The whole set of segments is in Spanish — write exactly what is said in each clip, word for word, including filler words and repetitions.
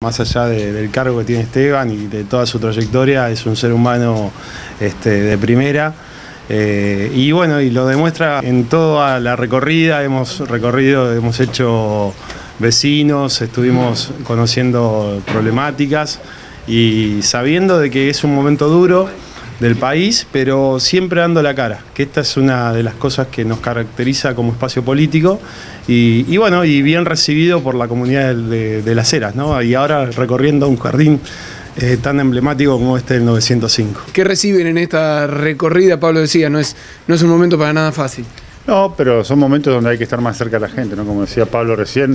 Más allá de, del cargo que tiene Esteban y de toda su trayectoria, es un ser humano este, de primera. Eh, y bueno, y lo demuestra en toda la recorrida. Hemos recorrido, hemos hecho vecinos, estuvimos conociendo problemáticas y sabiendo de que es un momento duro del país, pero siempre dando la cara, que esta es una de las cosas que nos caracteriza como espacio político y, y bueno, y bien recibido por la comunidad de, de, de Las Heras, ¿no? Y ahora recorriendo un jardín eh, tan emblemático como este del novecientos cinco. ¿Qué reciben en esta recorrida? Pablo decía, no es, no es un momento para nada fácil. No, pero son momentos donde hay que estar más cerca de la gente, ¿no? Como decía Pablo recién,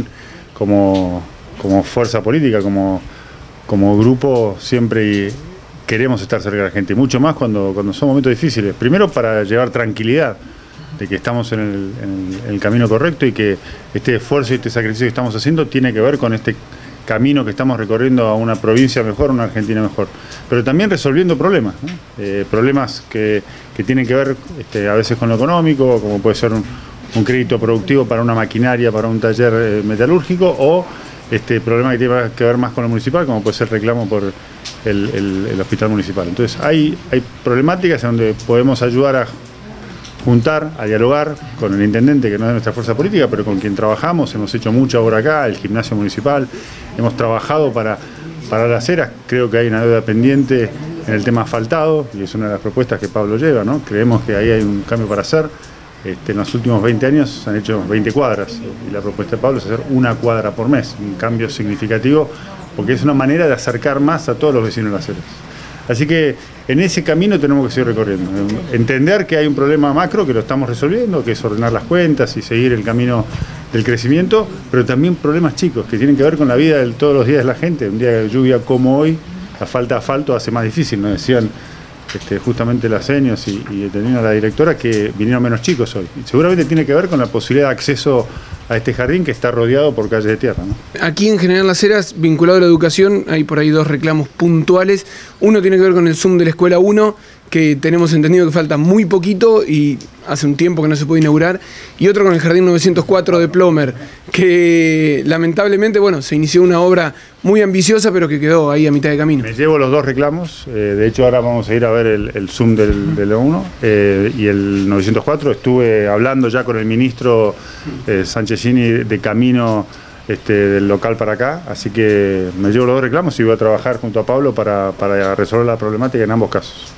como, como fuerza política, como, como grupo, siempre queremos estar cerca de la gente, mucho más cuando, cuando son momentos difíciles. Primero para llevar tranquilidad de que estamos en el, en el camino correcto y que este esfuerzo y este sacrificio que estamos haciendo tiene que ver con este camino que estamos recorriendo a una provincia mejor, a una Argentina mejor. Pero también resolviendo problemas, ¿no? eh, problemas que, que tienen que ver este, a veces con lo económico, como puede ser un, un crédito productivo para una maquinaria, para un taller eh, metalúrgico, o este problema que tiene que ver más con lo municipal, como puede ser reclamo por el, el, el hospital municipal. Entonces hay, hay problemáticas en donde podemos ayudar a juntar, a dialogar con el intendente, que no es de nuestra fuerza política, pero con quien trabajamos. Hemos hecho mucha obra acá, el gimnasio municipal, hemos trabajado para, para Las Heras. Creo que hay una deuda pendiente en el tema asfaltado, y es una de las propuestas que Pablo lleva, ¿no? Creemos que ahí hay un cambio para hacer. Este, en los últimos veinte años se han hecho veinte cuadras, y la propuesta de Pablo es hacer una cuadra por mes, un cambio significativo, porque es una manera de acercar más a todos los vecinos de Las Heras. Así que en ese camino tenemos que seguir recorriendo, entender que hay un problema macro que lo estamos resolviendo, que es ordenar las cuentas y seguir el camino del crecimiento, pero también problemas chicos que tienen que ver con la vida de todos los días de la gente. Un día de lluvia como hoy, la falta de asfalto hace más difícil, nos decían Este, justamente las señas y, y también a la directora, que vinieron menos chicos hoy. Y seguramente tiene que ver con la posibilidad de acceso a este jardín que está rodeado por calles de tierra, ¿no? Aquí en General Las Heras, vinculado a la educación, hay por ahí dos reclamos puntuales. Uno tiene que ver con el Zoom de la Escuela uno, que tenemos entendido que falta muy poquito y hace un tiempo que no se puede inaugurar, y otro con el Jardín novecientos cuatro de Plomer, que lamentablemente, bueno, se inició una obra muy ambiciosa, pero que quedó ahí a mitad de camino. Me llevo los dos reclamos, eh, de hecho ahora vamos a ir a ver el, el Zoom del, del uno eh, y el novecientos cuatro. Estuve hablando ya con el ministro eh, Sanchezini de camino este, del local para acá, así que me llevo los dos reclamos y voy a trabajar junto a Pablo para, para resolver la problemática en ambos casos.